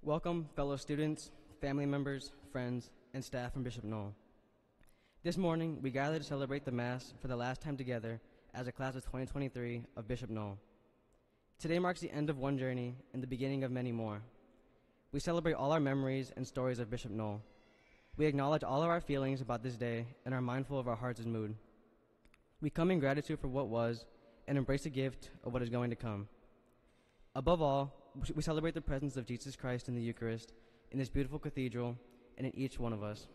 Welcome, fellow students, family members, friends, and staff from Bishop Noll. This morning, we gather to celebrate the Mass for the last time together as a class of 2023 of Bishop Noll. Today marks the end of one journey and the beginning of many more. We celebrate all our memories and stories of Bishop Noll. We acknowledge all of our feelings about this day and are mindful of our hearts' mood. We come in gratitude for what was and embrace the gift of what is going to come. Above all, we celebrate the presence of Jesus Christ in the Eucharist, in this beautiful cathedral, and in each one of us.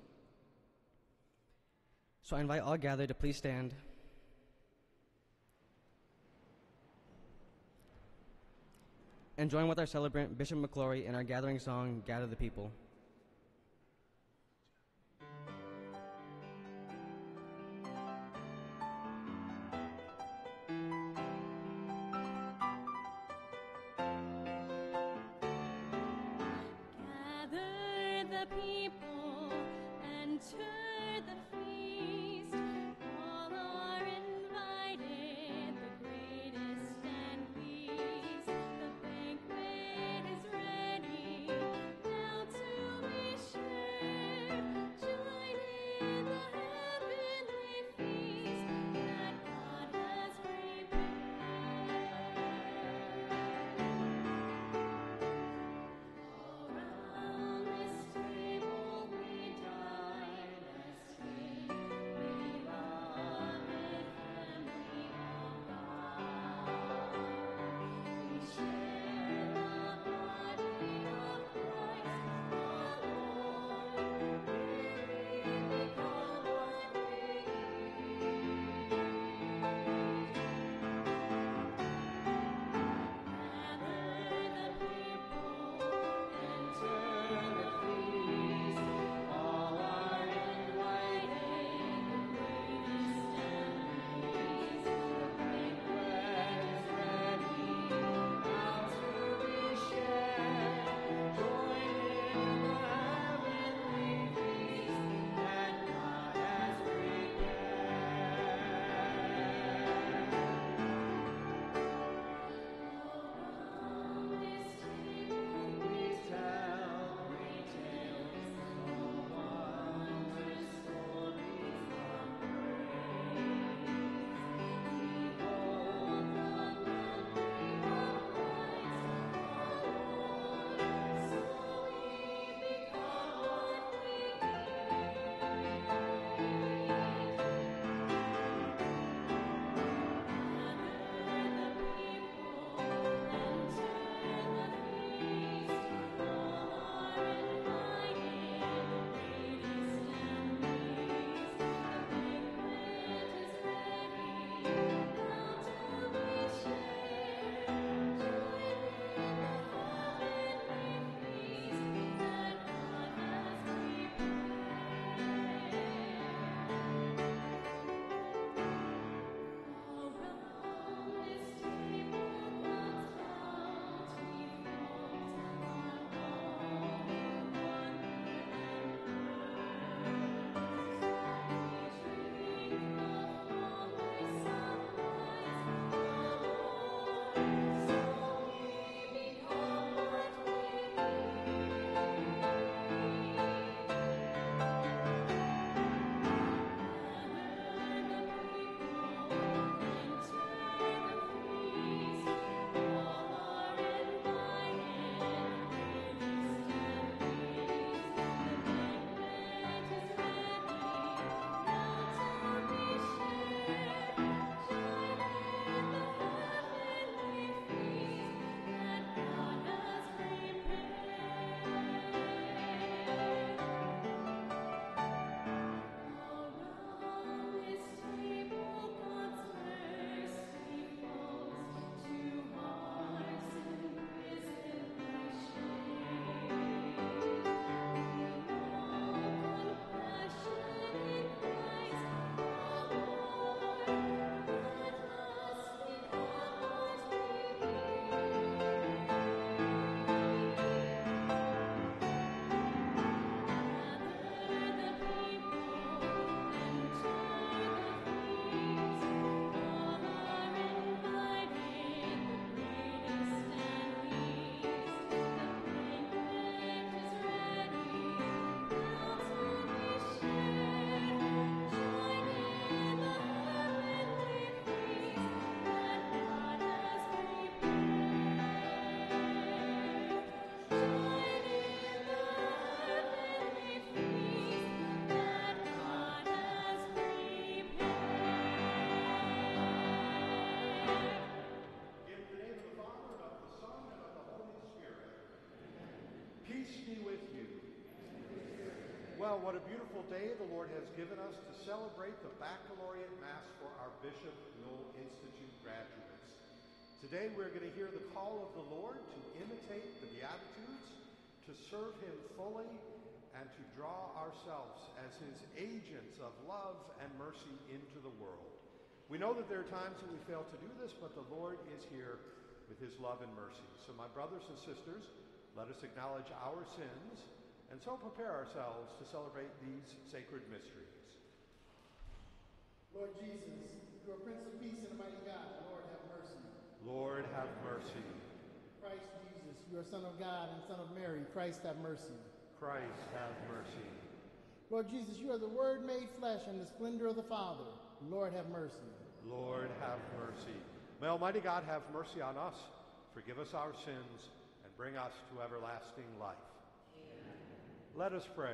So I invite all gathered to please stand and join with our celebrant, Bishop Baccalaureate, in our gathering song, Gather the People. Well, what a beautiful day the Lord has given us to celebrate the Baccalaureate Mass for our Bishop Noll Institute graduates. Today we're going to hear the call of the Lord to imitate the Beatitudes, to serve him fully, and to draw ourselves as his agents of love and mercy into the world. We know that there are times that we fail to do this, but the Lord is here with his love and mercy. So my brothers and sisters, let us acknowledge our sins and so prepare ourselves to celebrate these sacred mysteries. Lord Jesus, you are Prince of Peace and Almighty God. Lord, have mercy. Lord, have mercy. Christ Jesus, you are Son of God and Son of Mary. Christ, have mercy. Christ, have mercy. Lord Jesus, you are the Word made flesh and the splendor of the Father. Lord, have mercy. Lord, have mercy. May Almighty God have mercy on us, forgive us our sins, and bring us to everlasting life. Let us pray.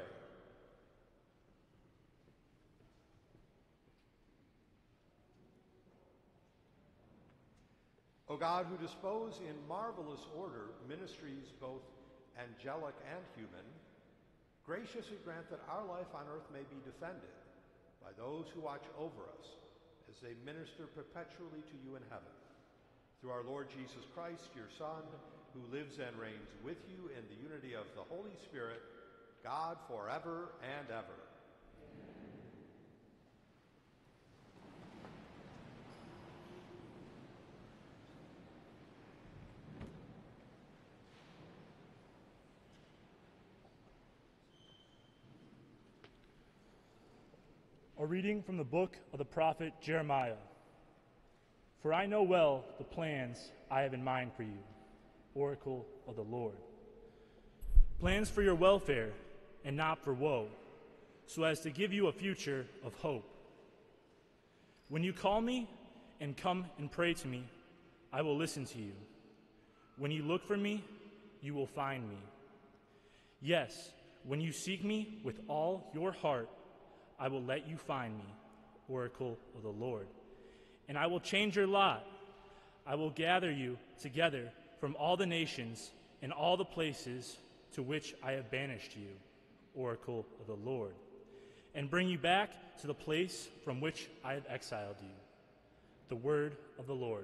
O God, who dispose in marvelous order ministries both angelic and human, graciously grant that our life on earth may be defended by those who watch over us as they minister perpetually to you in heaven. Through our Lord Jesus Christ, your Son, who lives and reigns with you in the unity of the Holy Spirit, God forever and ever. A reading from the book of the prophet Jeremiah. For I know well the plans I have in mind for you, oracle of the Lord. Plans for your welfare and not for woe, so as to give you a future of hope. When you call me and come and pray to me, I will listen to you. When you look for me, you will find me. Yes, when you seek me with all your heart, I will let you find me, oracle of the Lord. And I will change your lot. I will gather you together from all the nations and all the places to which I have banished you, oracle of the Lord, and bring you back to the place from which I have exiled you. The word of the Lord.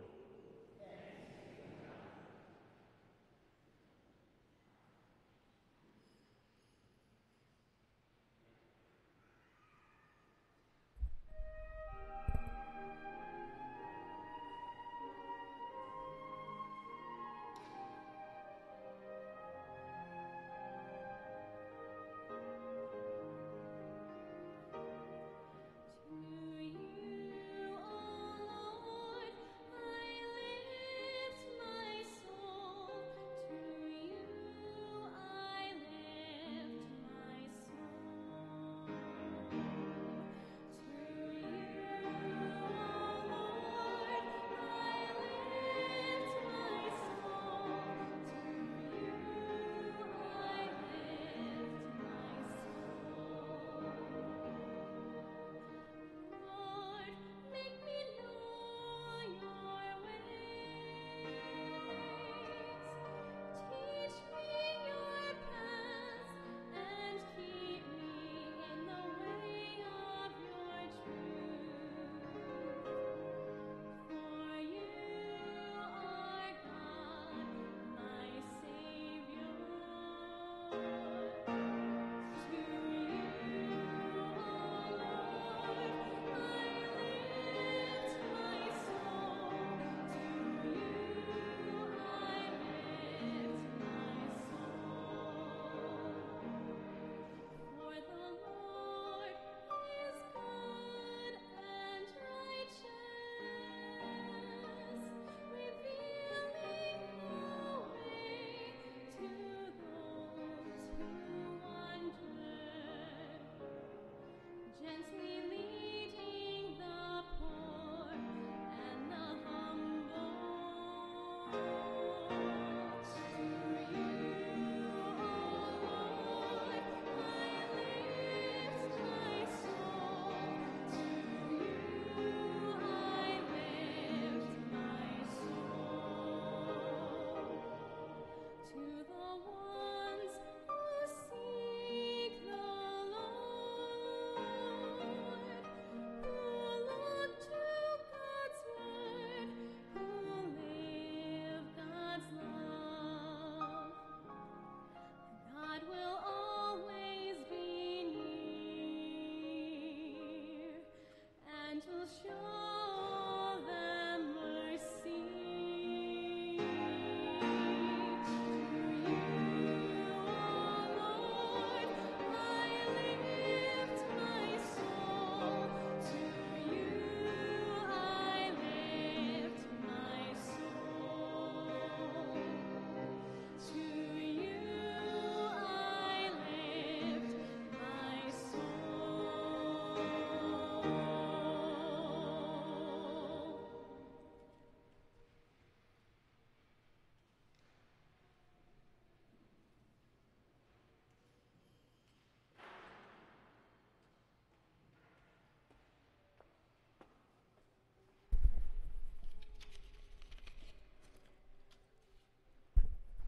To the ones who seek the Lord.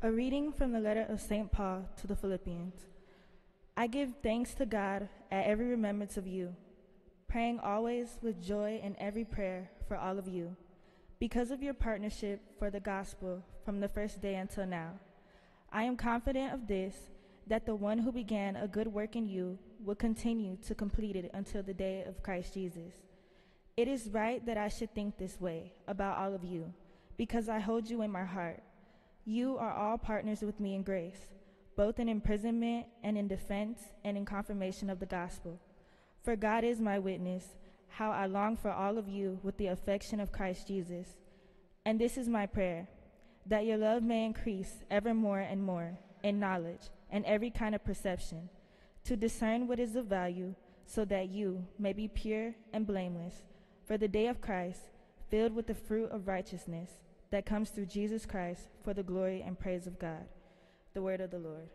A reading from the letter of St. Paul to the Philippians. I give thanks to God at every remembrance of you, praying always with joy in every prayer for all of you, because of your partnership for the gospel from the first day until now. I am confident of this, that the one who began a good work in you will continue to complete it until the day of Christ Jesus. It is right that I should think this way about all of you, because I hold you in my heart. You are all partners with me in grace, both in imprisonment and in defense and in confirmation of the gospel. For God is my witness, how I long for all of you with the affection of Christ Jesus. And this is my prayer, that your love may increase ever more and more in knowledge and every kind of perception, to discern what is of value, so that you may be pure and blameless for the day of Christ, filled with the fruit of righteousness that comes through Jesus Christ, for the glory and praise of God. The word of the Lord.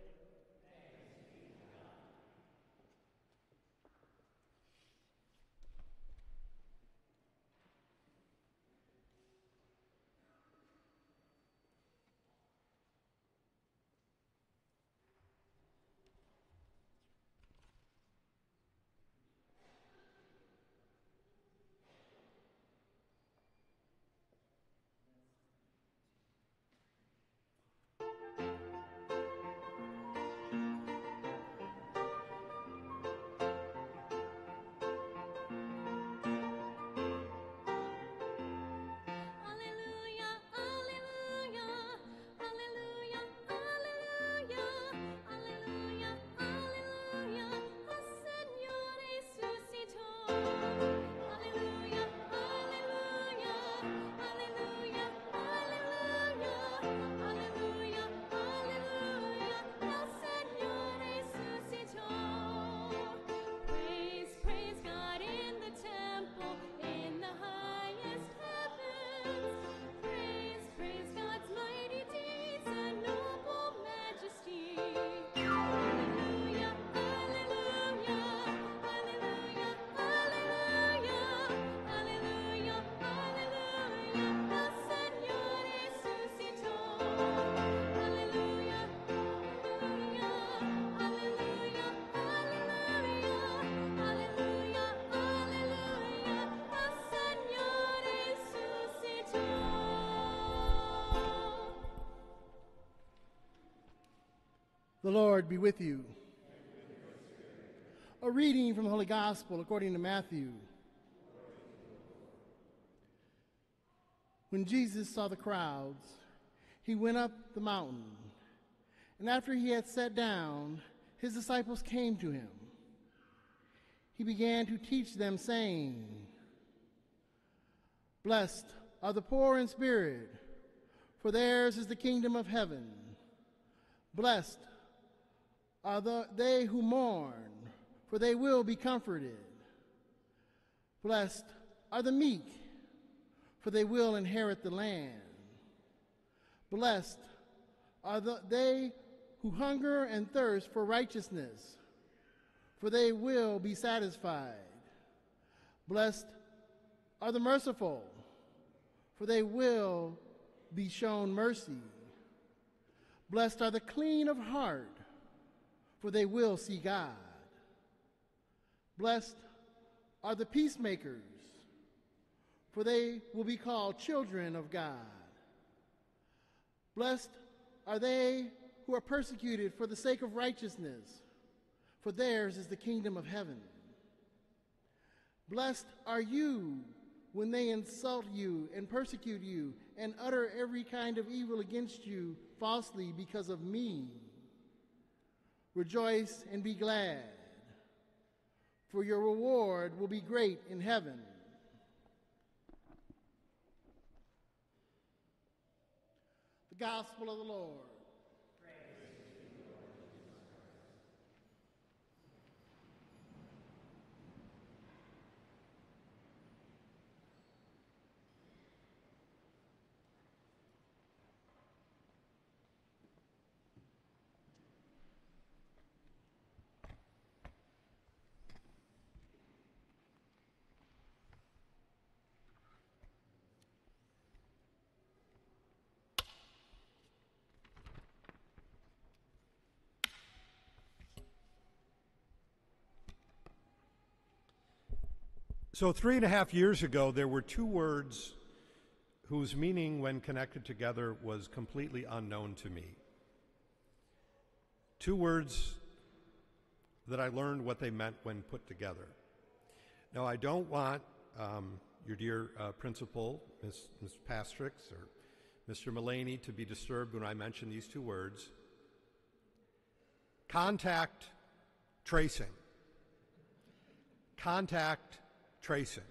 The Lord be with you. A reading from the Holy Gospel according to Matthew. When Jesus saw the crowds, he went up the mountain, and after he had sat down, his disciples came to him. He began to teach them, saying, "Blessed are the poor in spirit, for theirs is the kingdom of heaven. Blessed are they who mourn, for they will be comforted. Blessed are the meek, for they will inherit the land. Blessed are they who hunger and thirst for righteousness, for they will be satisfied. Blessed are the merciful, for they will be shown mercy. Blessed are the clean of heart, for they will see God. Blessed are the peacemakers, for they will be called children of God. Blessed are they who are persecuted for the sake of righteousness, for theirs is the kingdom of heaven. Blessed are you when they insult you and persecute you and utter every kind of evil against you falsely because of me. Rejoice and be glad, for your reward will be great in heaven. The Gospel of the Lord. So 3.5 years ago, there were two words whose meaning when connected together was completely unknown to me. Two words that I learned what they meant when put together. Now, I don't want your dear principal, Ms. Pastrix, or Mr. Mullaney to be disturbed when I mention these two words. Contact tracing. Contact tracing.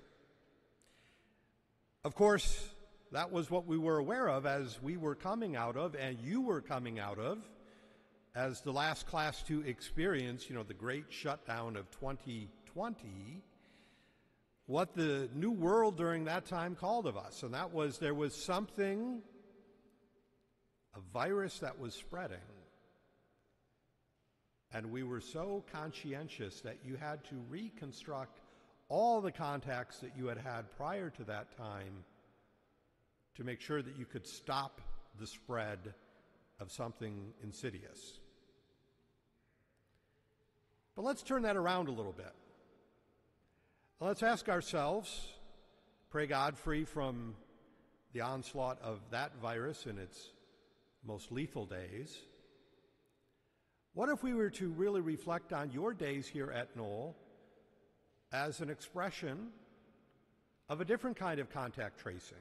Of course, that was what we were aware of as we were coming out of, and you were coming out of, as the last class to experience, the great shutdown of 2020, what the new world during that time called of us. And that was, there was something, a virus that was spreading. And we were so conscientious that you had to reconstruct all the contacts that you had had prior to that time to make sure that you could stop the spread of something insidious. But let's turn that around a little bit. Let's ask ourselves, pray God free from the onslaught of that virus in its most lethal days. What if we were to really reflect on your days here at Noll as an expression of a different kind of contact tracing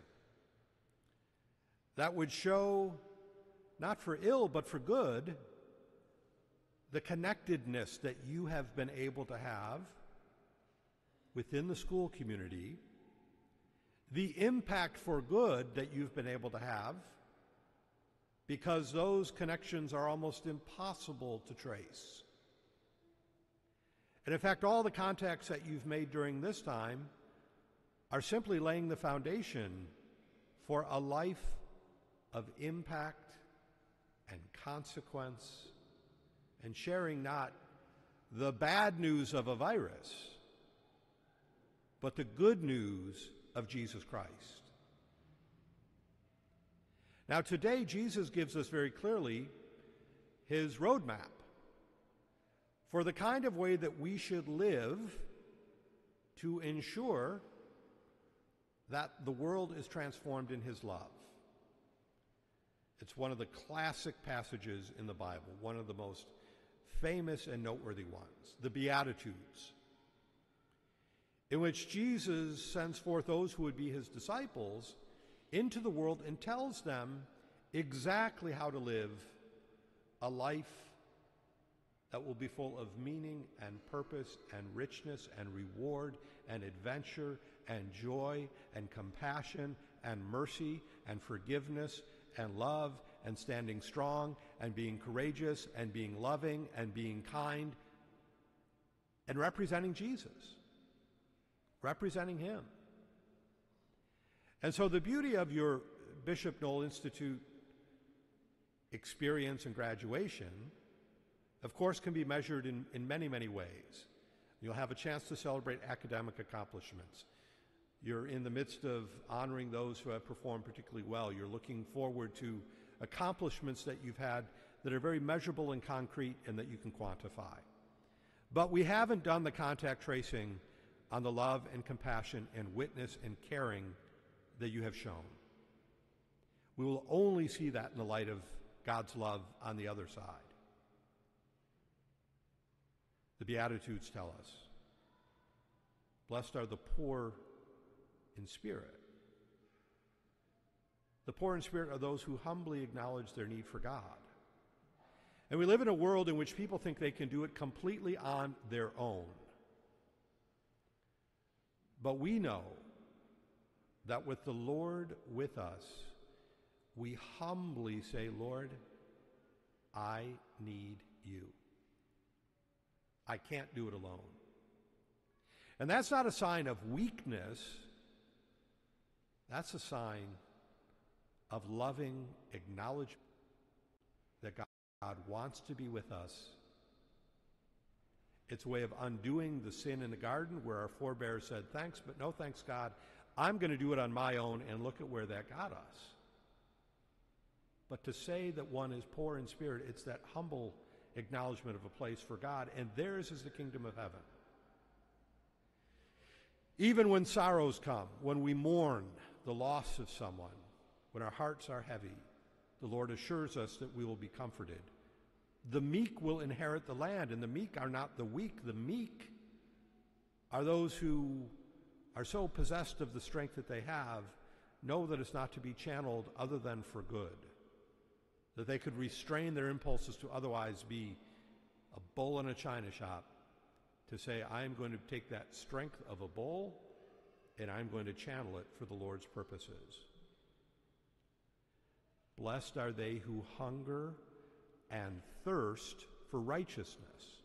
that would show, not for ill but for good, the connectedness that you have been able to have within the school community, the impact for good that you've been able to have, because those connections are almost impossible to trace. And in fact, all the contacts that you've made during this time are simply laying the foundation for a life of impact and consequence, and sharing not the bad news of a virus, but the good news of Jesus Christ. Now today, Jesus gives us very clearly his roadmap for the kind of way that we should live to ensure that the world is transformed in his love. It's one of the classic passages in the Bible, one of the most famous and noteworthy ones, the Beatitudes, in which Jesus sends forth those who would be his disciples into the world and tells them exactly how to live a life that will be full of meaning and purpose and richness and reward and adventure and joy and compassion and mercy and forgiveness and love and standing strong and being courageous and being loving and being kind and representing Jesus, representing him. And so the beauty of your Bishop Noll Institute experience and graduation, of course, can be measured in many, many ways. You'll have a chance to celebrate academic accomplishments. You're in the midst of honoring those who have performed particularly well. You're looking forward to accomplishments that you've had that are very measurable and concrete and that you can quantify. But we haven't done the contact tracing on the love and compassion and witness and caring that you have shown. We will only see that in the light of God's love on the other side. The Beatitudes tell us, blessed are the poor in spirit. The poor in spirit are those who humbly acknowledge their need for God. And we live in a world in which people think they can do it completely on their own. But we know that with the Lord with us, we humbly say, Lord, I need you. I can't do it alone. And that's not a sign of weakness. That's a sign of loving acknowledgement that God wants to be with us. It's a way of undoing the sin in the garden where our forebears said, thanks, but no thanks, God. I'm going to do it on my own, and look at where that got us. But to say that one is poor in spirit, it's that humble acknowledgement of a place for God, and theirs is the kingdom of heaven. Even when sorrows come, when we mourn the loss of someone, when our hearts are heavy, the Lord assures us that we will be comforted. The meek will inherit the land, and the meek are not the weak. The meek are those who are so possessed of the strength that they have, know that it's not to be channeled other than for good, that they could restrain their impulses to otherwise be a bull in a china shop, to say, I'm going to take that strength of a bull and I'm going to channel it for the Lord's purposes. Blessed are they who hunger and thirst for righteousness.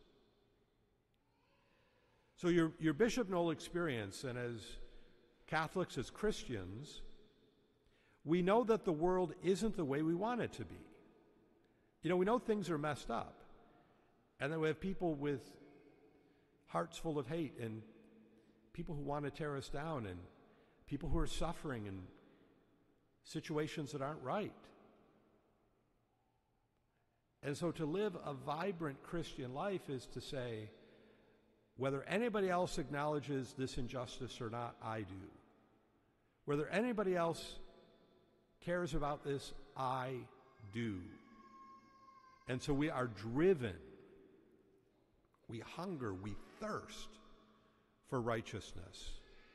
So your Bishop Noll experience, and as Catholics, as Christians, we know that the world isn't the way we want it to be. You know, we know things are messed up. And then we have people with hearts full of hate, and people who want to tear us down, and people who are suffering in situations that aren't right. And so to live a vibrant Christian life is to say, whether anybody else acknowledges this injustice or not, I do. Whether anybody else cares about this, I do. And so we are driven, we hunger, we thirst for righteousness.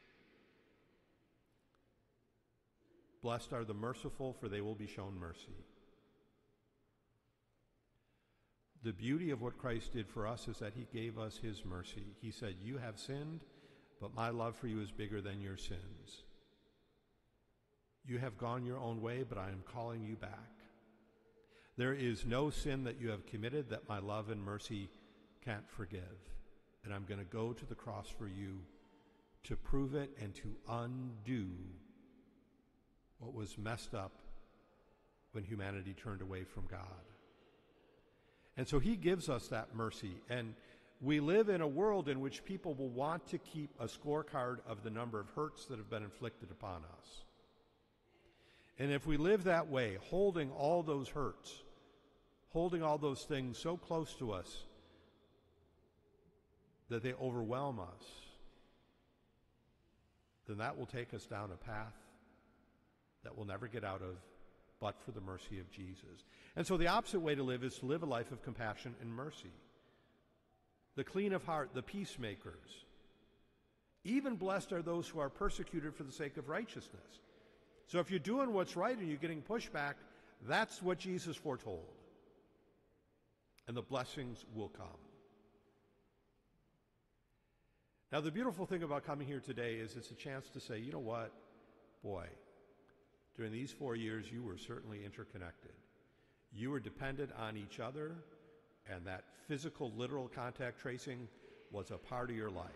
Blessed are the merciful, for they will be shown mercy. The beauty of what Christ did for us is that he gave us his mercy. He said, you have sinned, but my love for you is bigger than your sins. You have gone your own way, but I am calling you back. There is no sin that you have committed that my love and mercy can't forgive. And I'm going to go to the cross for you to prove it and to undo what was messed up when humanity turned away from God. And so he gives us that mercy. And we live in a world in which people will want to keep a scorecard of the number of hurts that have been inflicted upon us. And if we live that way, holding all those hurts, holding all those things so close to us that they overwhelm us, then that will take us down a path that we'll never get out of, but for the mercy of Jesus. And so the opposite way to live is to live a life of compassion and mercy. The clean of heart, the peacemakers. Even blessed are those who are persecuted for the sake of righteousness. So if you're doing what's right and you're getting pushback, that's what Jesus foretold. And the blessings will come. Now, the beautiful thing about coming here today is it's a chance to say, you know what? Boy, during these 4 years, you were certainly interconnected. You were dependent on each other, and that physical, literal contact tracing was a part of your life.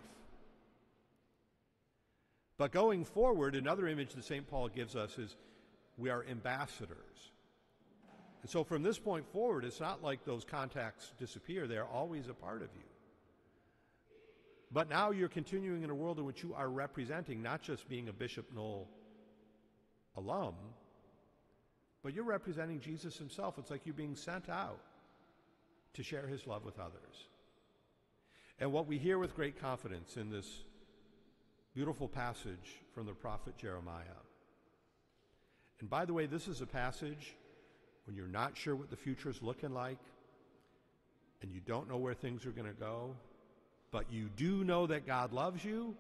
But going forward, another image that St. Paul gives us is we are ambassadors. And so from this point forward, it's not like those contacts disappear. They're always a part of you. But now you're continuing in a world in which you are representing, not just being a Bishop Noll alum, but you're representing Jesus himself. It's like you're being sent out to share his love with others. And what we hear with great confidence in this beautiful passage from the prophet Jeremiah. And by the way, this is a passage when you're not sure what the future is looking like and you don't know where things are going to go, but you do know that God loves you.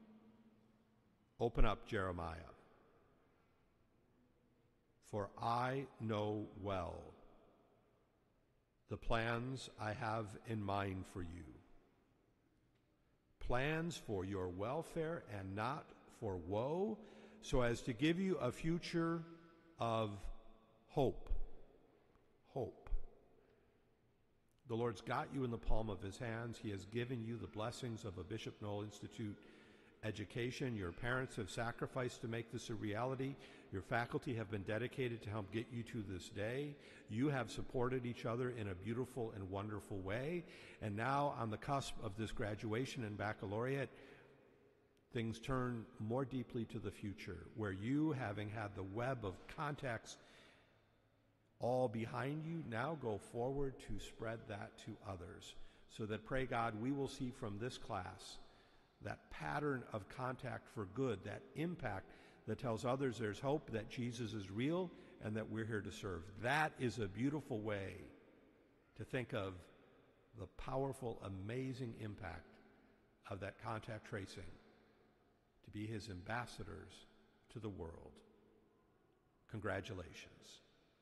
Open up Jeremiah. For I know well the plans I have in mind for you. Plans for your welfare and not for woe, so as to give you a future of hope. Hope. The Lord's got you in the palm of his hands. He has given you the blessings of a Bishop Noll Institute education. Your parents have sacrificed to make this a reality. Your faculty have been dedicated to help get you to this day. You have supported each other in a beautiful and wonderful way. And now, on the cusp of this graduation and baccalaureate, things turn more deeply to the future, where you, having had the web of contacts all behind you, now go forward to spread that to others, so that, pray God, we will see from this class that pattern of contact for good, that impact that tells others there's hope, that Jesus is real, and that we're here to serve. That is a beautiful way to think of the powerful, amazing impact of that contact tracing, to be his ambassadors to the world. Congratulations.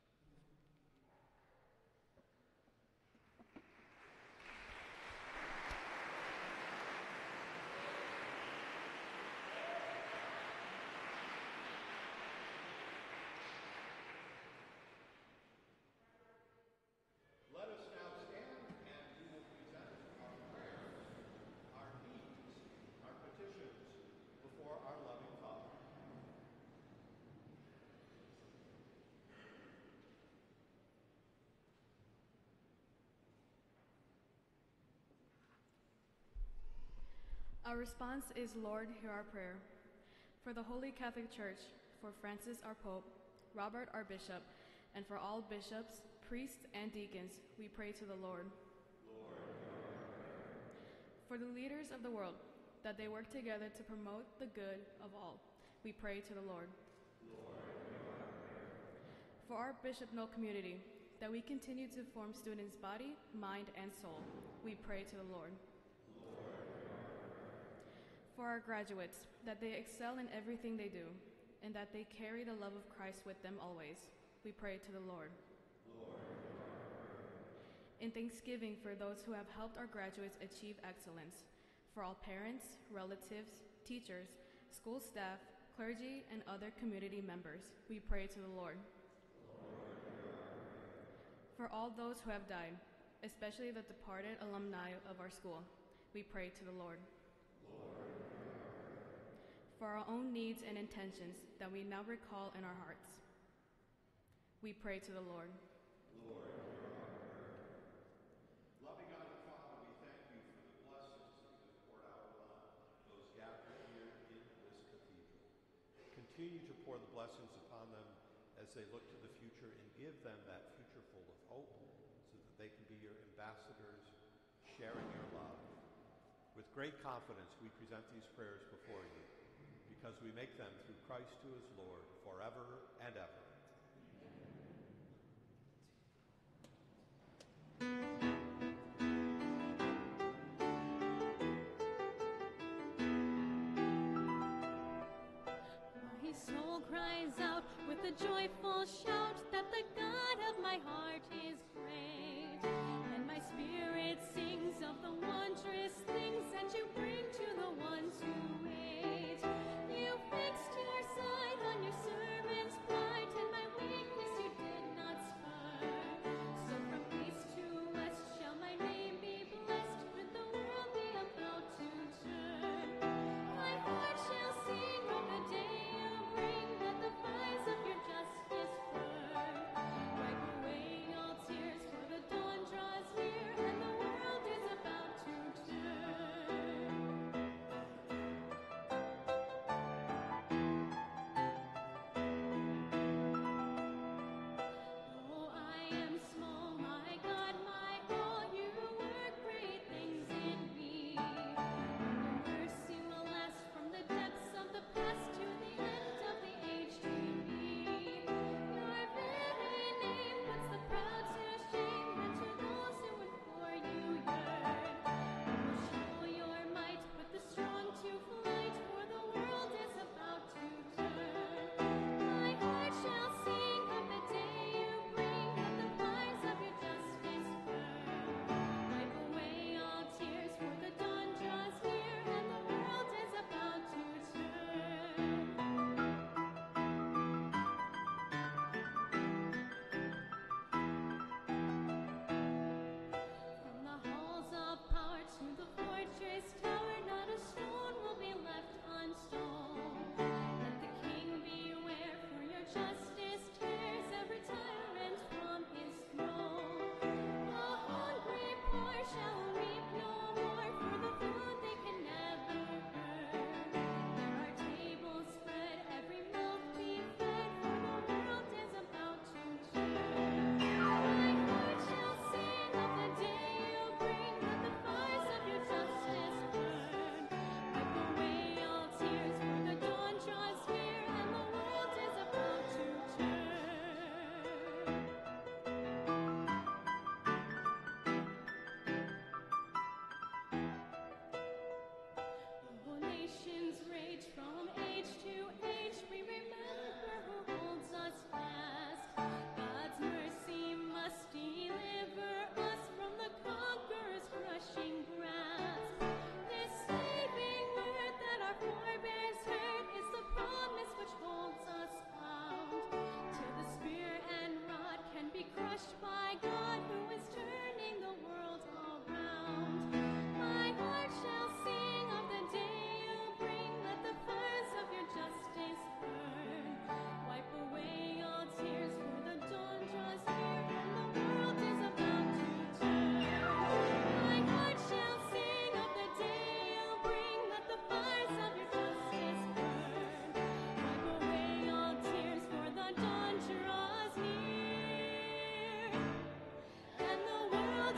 Let us now stand and we will present our prayers, our needs, our petitions before our loving Father. Our response is, Lord, hear our prayer. For the Holy Catholic Church, for Francis our Pope, Robert our Bishop, and for all bishops, priests, and deacons, we pray to the Lord. For the leaders of the world, that they work together to promote the good of all, we pray to the Lord. For our Bishop Noll community, that we continue to form students' body, mind, and soul, we pray to the Lord. For our graduates, that they excel in everything they do, and that they carry the love of Christ with them always, we pray to the Lord. In thanksgiving for those who have helped our graduates achieve excellence, for all parents, relatives, teachers, school staff, clergy, and other community members, we pray to the Lord. For all those who have died, especially the departed alumni of our school, we pray to the Lord. For our own needs and intentions that we now recall in our hearts, we pray to the Lord. Loving God and Father, we thank you for the blessings that you have poured out upon those gathered here in this cathedral. Continue to pour the blessings upon them as they look to the future, and give them that future full of hope so that they can be your ambassadors, sharing your love. With great confidence, we present these prayers before you, because we make them through Christ who is Lord, forever and ever. My soul cries out with a joyful shout that the God of my heart is great. And my spirit sings of the wondrous things that you bring to the ones who wait. You fixed your sight on your servant's plight, and my weakness you did not spurn. So from east to west shall my name be blessed, when the world be about to turn. My heart shall sing of the day you bring, that the fires of your justice burn. Wipe away all tears, for the dawn draws near, and the world is about to turn.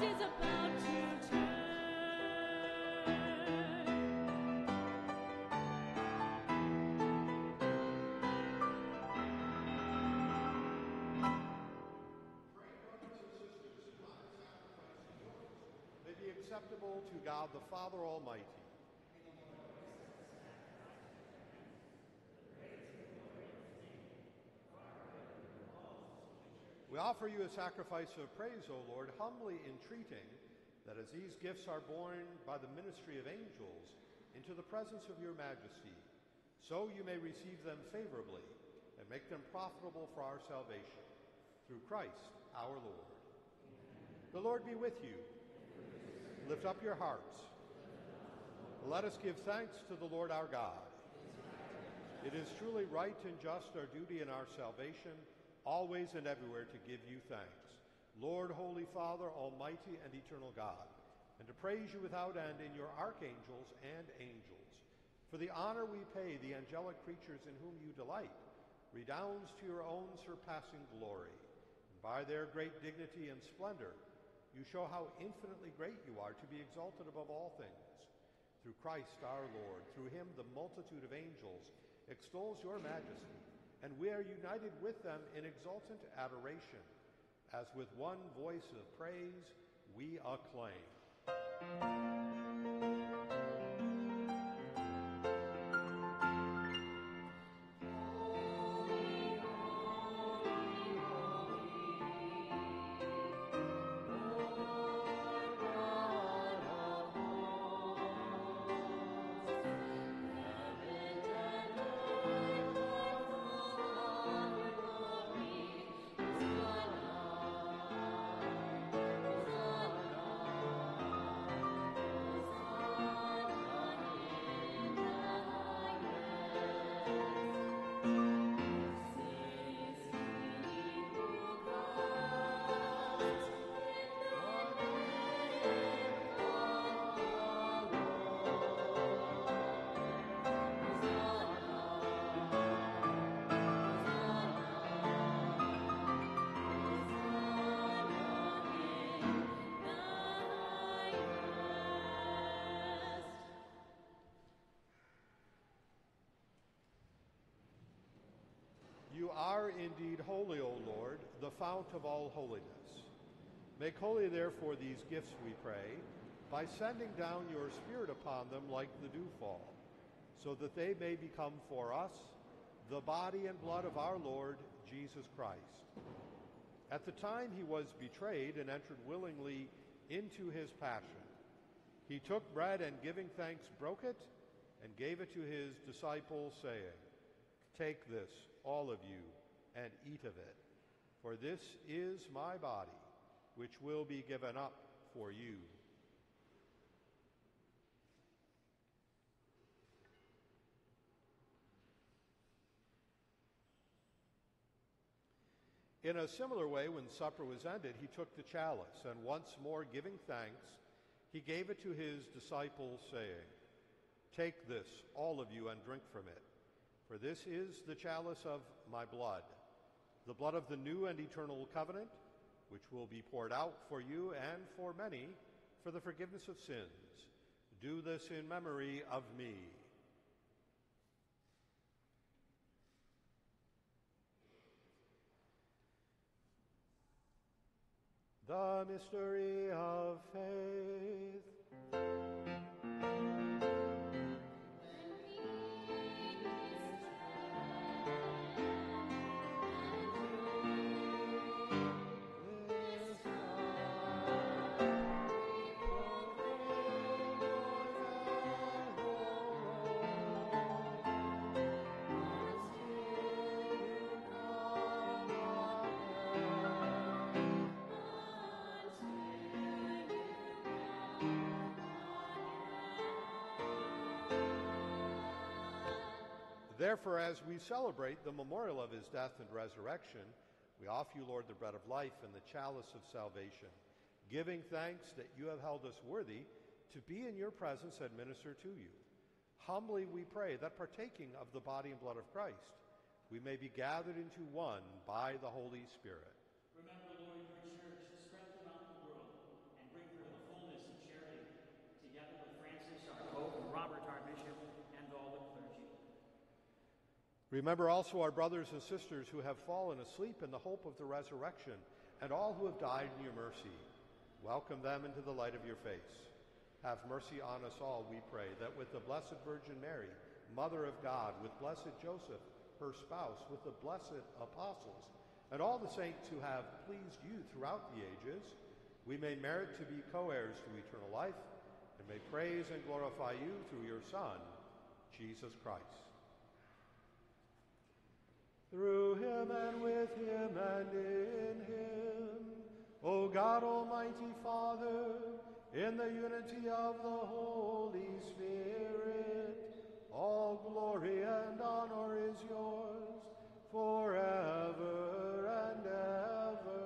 is about to turn. May be acceptable to God the Father Almighty. We offer you a sacrifice of praise, O Lord, humbly entreating that as these gifts are borne by the ministry of angels into the presence of your majesty, so you may receive them favorably and make them profitable for our salvation. Through Christ our Lord. The Lord be with you. Lift up your hearts. Let us give thanks to the Lord our God. It is truly right and just, our duty and our salvation, always and everywhere to give you thanks, Lord, Holy Father, Almighty and eternal God, and to praise you without end in your archangels and angels. For the honor we pay the angelic creatures in whom you delight redounds to your own surpassing glory. And by their great dignity and splendor, you show how infinitely great you are to be exalted above all things. Through Christ our Lord, through him the multitude of angels extols your majesty, and we are united with them in exultant adoration, as with one voice of praise we acclaim. You are indeed holy, O Lord, the fount of all holiness. Make holy, therefore, these gifts, we pray, by sending down your Spirit upon them like the dewfall, so that they may become for us the body and blood of our Lord Jesus Christ. At the time he was betrayed and entered willingly into his passion, he took bread and, giving thanks, broke it and gave it to his disciples, saying, "Take this, all of you, and eat of it, for this is my body, which will be given up for you." In a similar way, when supper was ended, he took the chalice, and once more giving thanks, he gave it to his disciples, saying, "Take this, all of you, and drink from it. For this is the chalice of my blood, the blood of the new and eternal covenant, which will be poured out for you and for many for the forgiveness of sins. Do this in memory of me." The mystery of faith. Therefore, as we celebrate the memorial of his death and resurrection, we offer you, Lord, the bread of life and the chalice of salvation, giving thanks that you have held us worthy to be in your presence and minister to you. Humbly we pray that, partaking of the body and blood of Christ, we may be gathered into one by the Holy Spirit. Remember, Lord, your church spread throughout the world, and bring Remember also our brothers and sisters who have fallen asleep in the hope of the resurrection, and all who have died in your mercy. Welcome them into the light of your face. Have mercy on us all, we pray, that with the Blessed Virgin Mary, Mother of God, with blessed Joseph, her spouse, with the blessed apostles, and all the saints who have pleased you throughout the ages, we may merit to be co-heirs to eternal life, and may praise and glorify you through your Son, Jesus Christ. Through him and with him and in him, O God, Almighty Father, in the unity of the Holy Spirit, all glory and honor is yours forever and ever.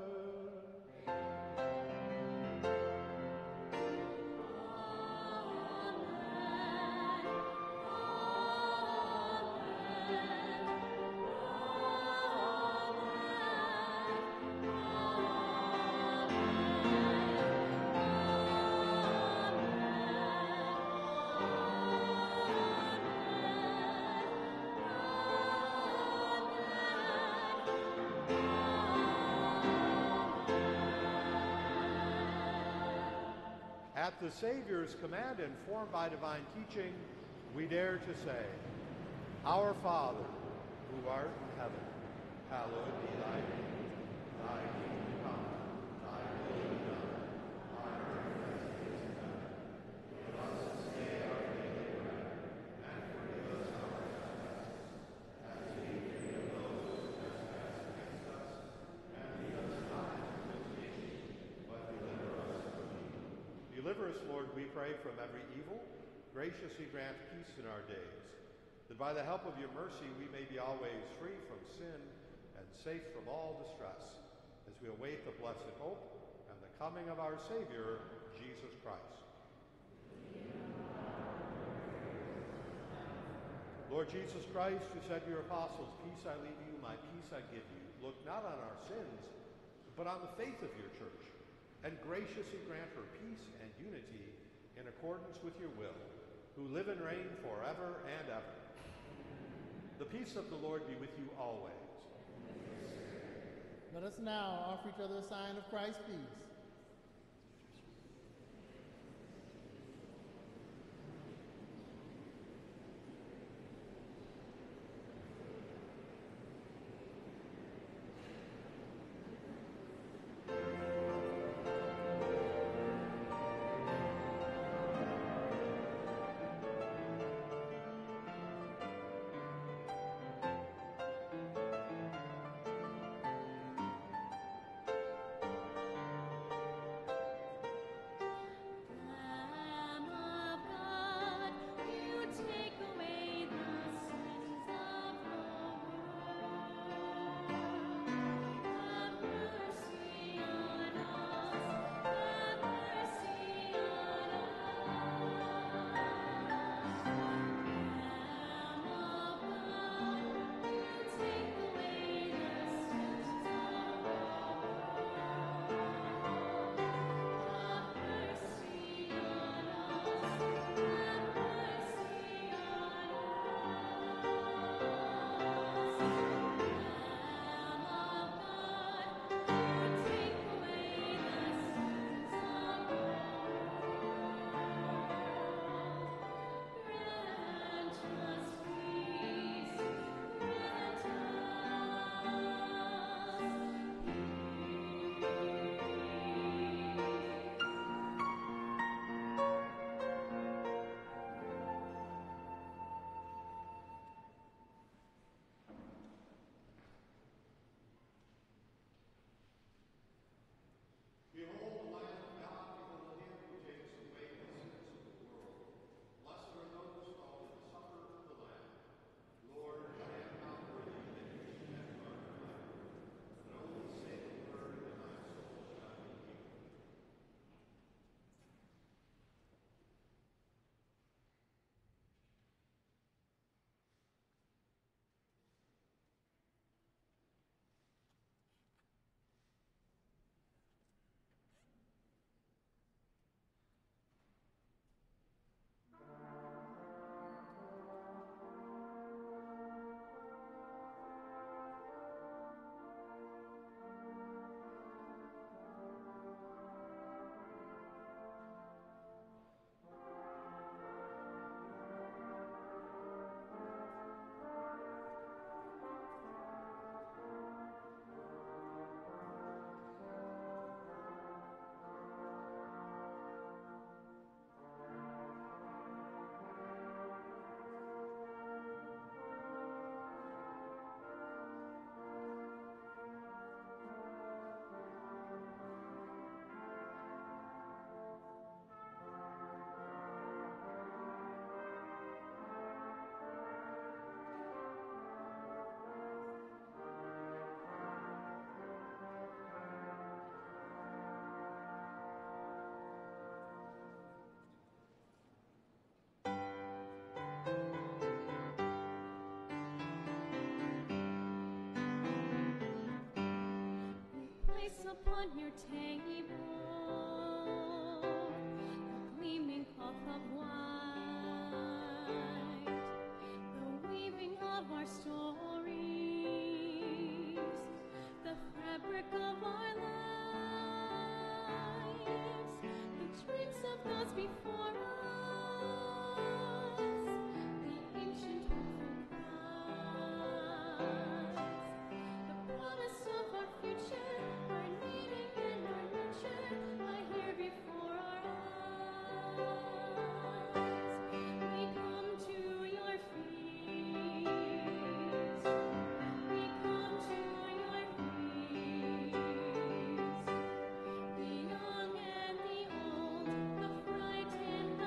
At the Savior's command, informed by divine teaching, we dare to say, Our Father, who art in heaven, hallowed be thy name. Thy kingdom come, thy will be done, on earth as it is in heaven. Give us this day our daily bread, and forgive us our trespasses, as we forgive those who trespass against us. And lead us not into temptation, but deliver us from evil. Deliver us, Lord, we pray, from every evil. Graciously grant peace in our days, that by the help of your mercy we may be always free from sin and safe from all distress, as we await the blessed hope and the coming of our Savior, Jesus Christ. Lord Jesus Christ, who said to your apostles, Peace I leave you, my peace I give you, look not on our sins, but on the faith of your church, and graciously grant her peace and unity in accordance with your will, who live and reign forever and ever. The peace of the Lord be with you always. Let us now offer each other a sign of Christ's peace. on your table, the gleaming cloth of white, the weaving of our stories, the fabric of our lives, the dreams of those before us, the ancient hopeful cries, the promise of our future, our needing and our nurture, lie here before our eyes. We come to your feast. We come to your feast. The young and the old, the frightened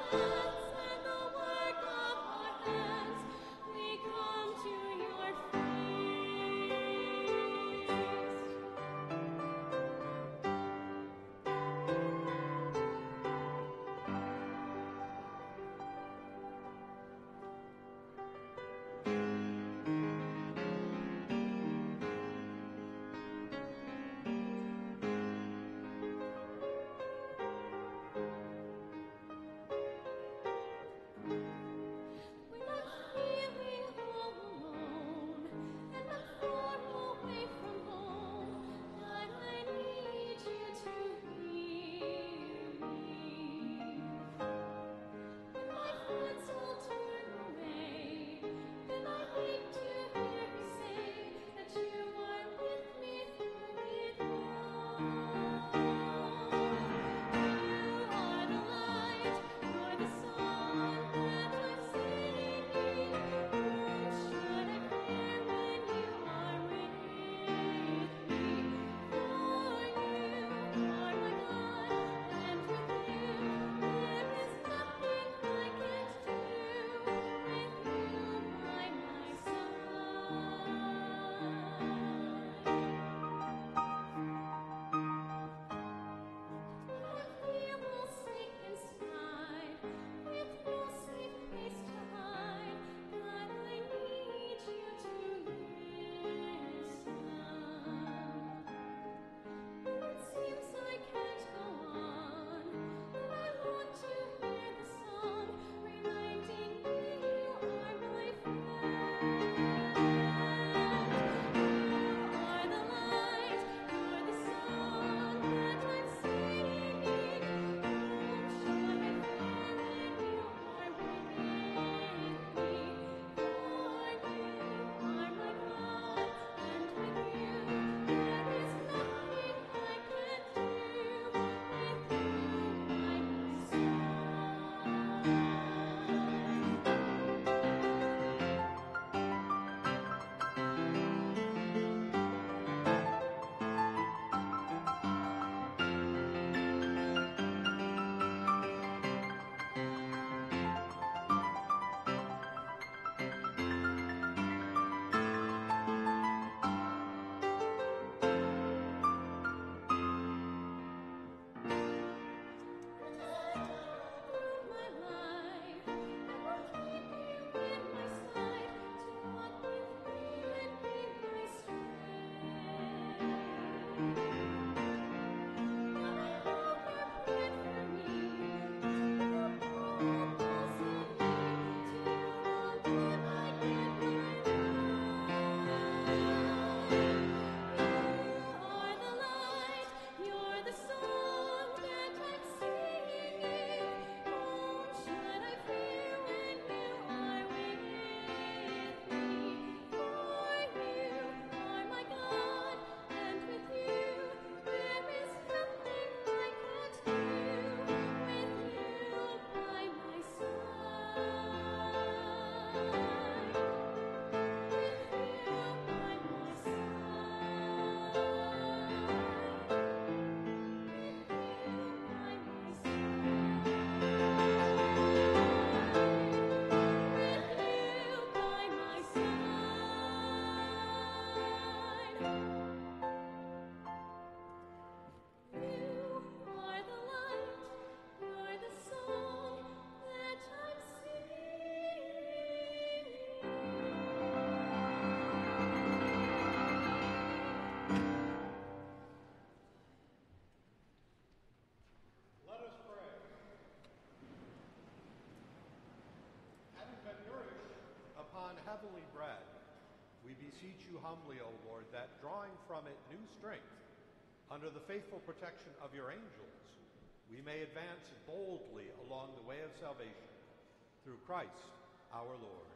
heavenly bread, we beseech you humbly, O Lord, that drawing from it new strength, under the faithful protection of your angels, we may advance boldly along the way of salvation, through Christ our Lord.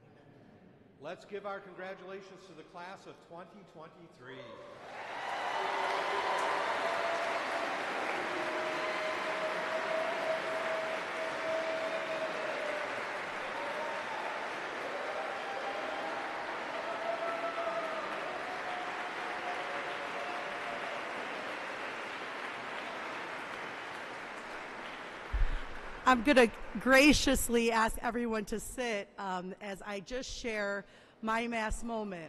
Amen. Let's give our congratulations to the class of 2023. I'm going to graciously ask everyone to sit as I just share my Mass moment.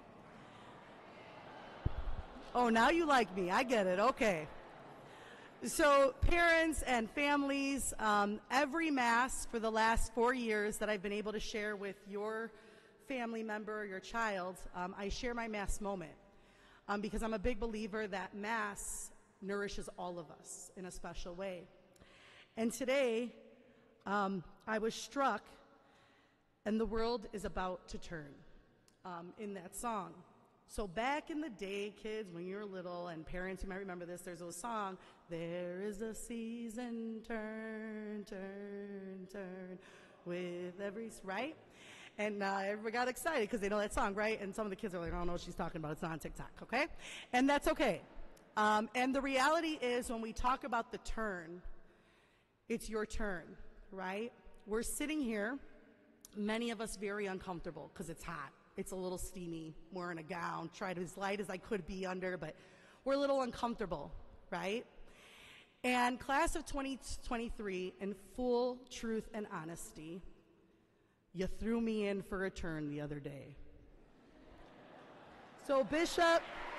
Oh, now you like me. I get it. Okay. So parents and families, every Mass for the last 4 years that I've been able to share with your family member, your child, I share my Mass moment because I'm a big believer that Mass nourishes all of us in a special way. And today, I was struck, and the world is about to turn in that song. So back in the day, kids, when you were little, and parents, you might remember this, there's a song, there is a season, turn, turn, turn, with every, right? And everybody got excited because they know that song, right? And some of the kids are like, I don't know what she's talking about, it's not on TikTok, okay? And that's okay. And the reality is when we talk about the turn, it's your turn, right? We're sitting here, many of us very uncomfortable because it's hot. It's a little steamy. We're in a gown, tried as light as I could be under, but we're a little uncomfortable, right? And class of 2023, in full truth and honesty, you threw me in for a turn the other day. So Bishop,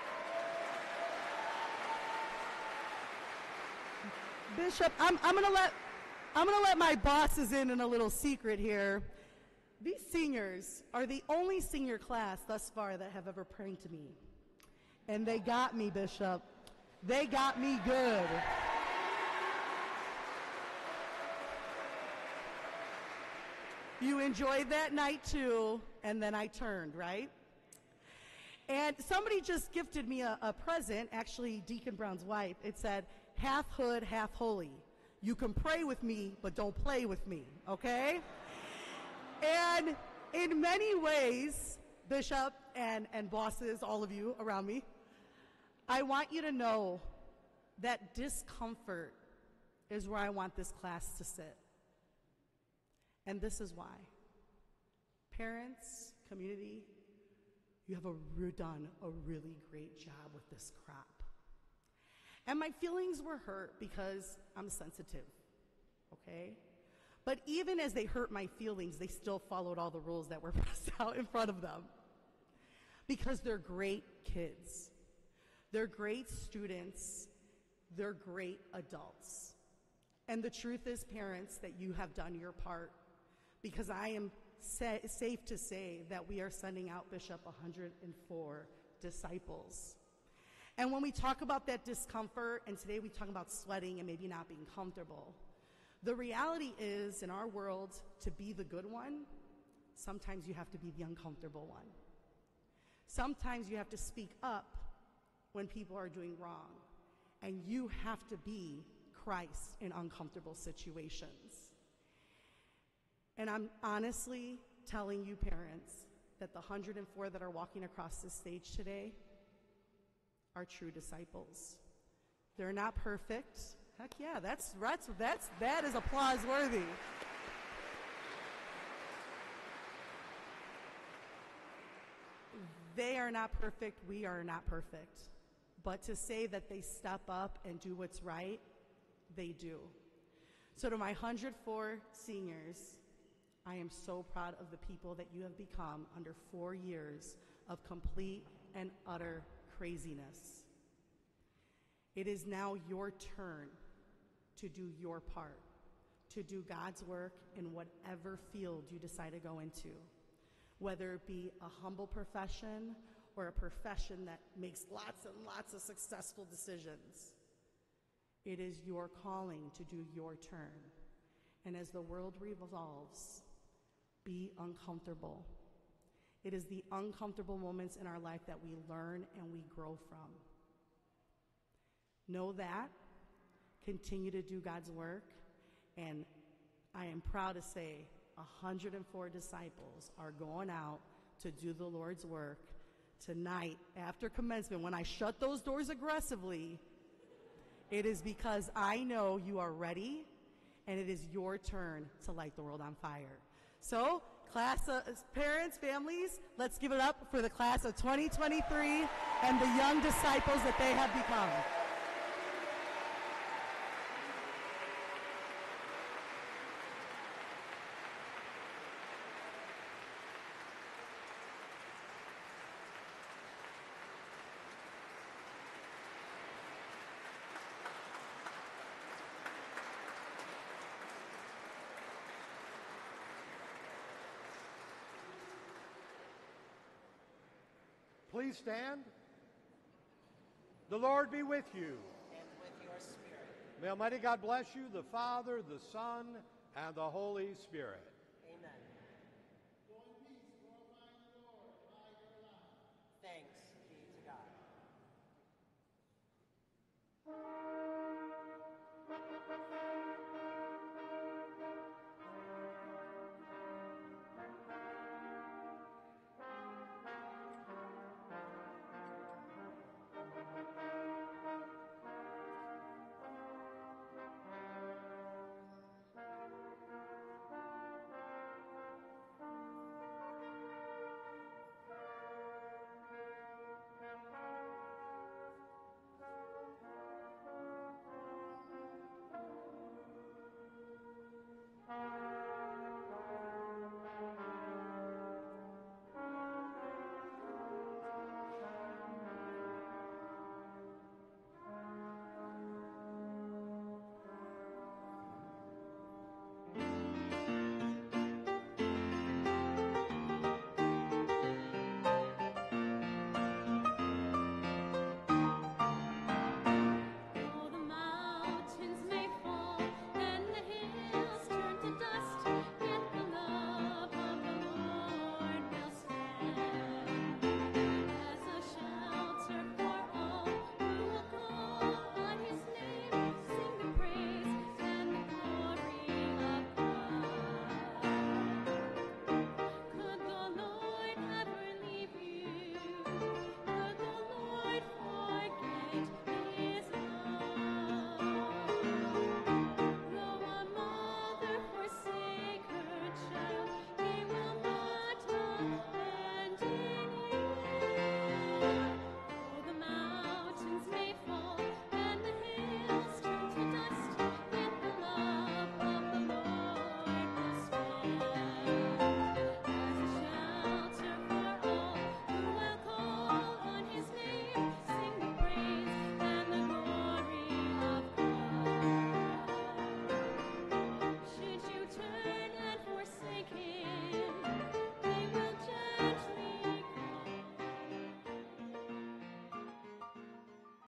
I'm gonna let my bosses in a little secret here. These seniors are the only senior class thus far that have ever prayed to me. And they got me, Bishop. They got me good. You enjoyed that night too, and then I turned, right? And somebody just gifted me a present, actually Deacon Brown's wife. It said, half hood, half holy. You can pray with me, but don't play with me, okay? And in many ways, Bishop and bosses, all of you around me, I want you to know that discomfort is where I want this class to sit. And this is why. Parents, community, you have done a really great job with this crop. And my feelings were hurt because I'm sensitive, okay? But even as they hurt my feelings, they still followed all the rules that were pressed out in front of them. Because they're great kids. They're great students. They're great adults. And the truth is, parents, that you have done your part. Because I am safe to say that we are sending out, Bishop, 104 disciples. And when we talk about that discomfort, and today we talk about sweating and maybe not being comfortable, the reality is, in our world, to be the good one, sometimes you have to be the uncomfortable one. Sometimes you have to speak up when people are doing wrong, and you have to be Christ in uncomfortable situations. And I'm honestly telling you, parents, that the 104 that are walking across this stage today are true disciples. They're not perfect. Heck yeah, that is applause worthy. They are not perfect, we are not perfect. But to say that they step up and do what's right, they do. So to my 104 seniors, I am so proud of the people that you have become under 4 years of complete and utter craziness. It is now your turn to do your part, to do God's work in whatever field you decide to go into, whether it be a humble profession or a profession that makes lots and lots of successful decisions. It is your calling to do your turn. And as the world revolves, be uncomfortable. It is the uncomfortable moments in our life that we learn and we grow from. Know that, continue to do God's work, and I am proud to say 104 disciples are going out to do the Lord's work tonight after commencement. When I shut those doors aggressively, it is because I know you are ready, and it is your turn to light the world on fire. So, class of parents, families, let's give it up for the class of 2023 and the young disciples that they have become. please stand? The Lord be with you. And with your spirit. May Almighty God bless you, the Father, the Son, and the Holy Spirit. Amen. Go in peace, glorifying the Lord by your life. Thanks be to God. Though the mountains may fall and the hills turn to dust, yet the love of the Lord will stand as a shelter for all who will call on His name, sing the praise and the glory of God. Could the Lord ever leave you? Could the Lord forget His love? Though a mother forsake her child,